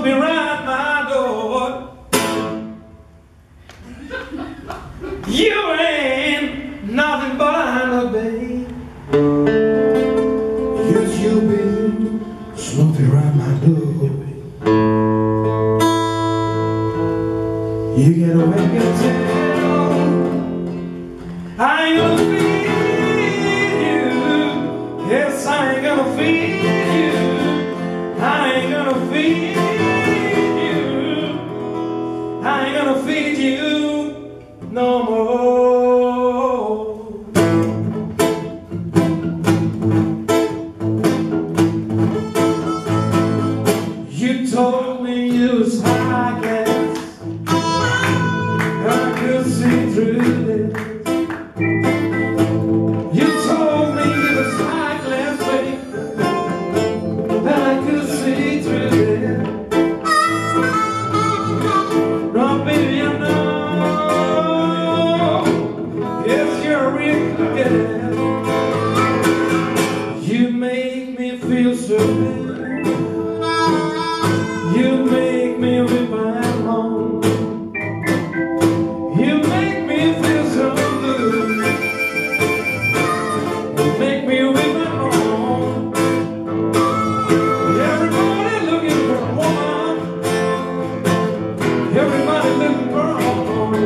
snoop around my door. You ain't nothing but a honey, babe. Yes, you've been snooping around my door. You get away your tail. I ain't gonna feed you. Yes, I ain't gonna feed you. I ain't gonna feed you. I ain't gonna feed you no more. You told me you was high class. I could see through this. You told me you was high class, baby. I could see through this. No, baby, I know. Yes, you're a real good. You make me feel so good. You make me weep alone. You make me feel so good. You make me weep alone. Everybody looking for a woman. Everybody looking for a woman.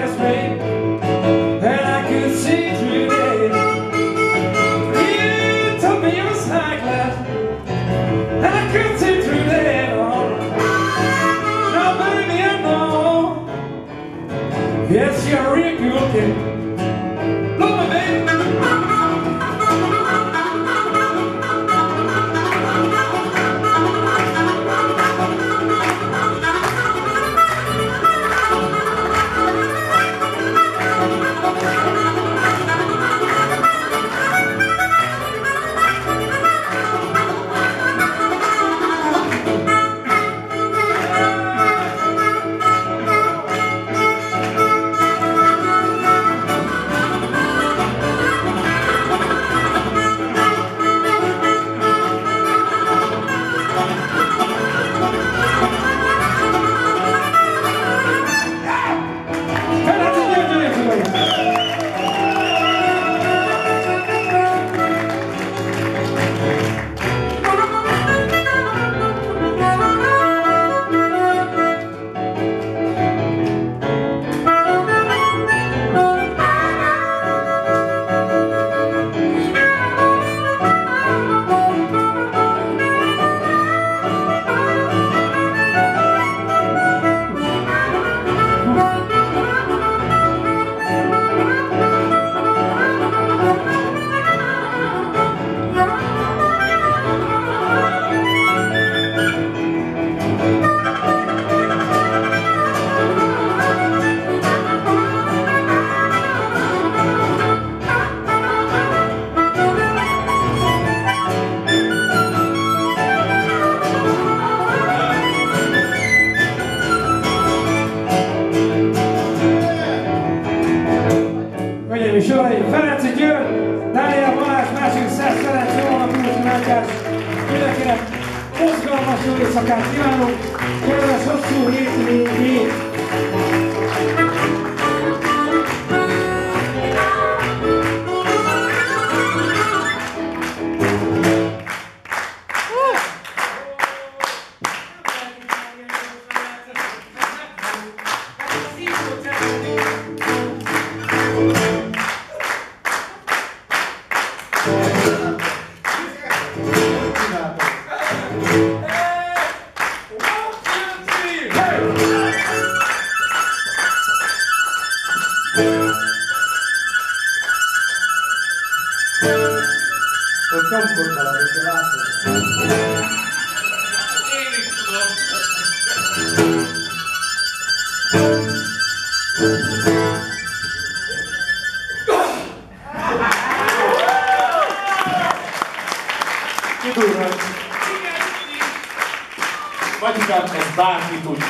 past me, and I could see through it. You told me you was high class, and I could see through that. Now baby, I know, yes, you're real good kid. Look at me. Ferenci György, Dániel Balázs, másik Szesz Ferenc, jó napot, Mátyás! Mindenkinek mozgalmas jó éjszakát kívánunk, kedves hosszú hétvégét! Ott nyomkod valamit, hogy látod. Én is tudom. Kidurran. Magyikám, ez bárki tudja.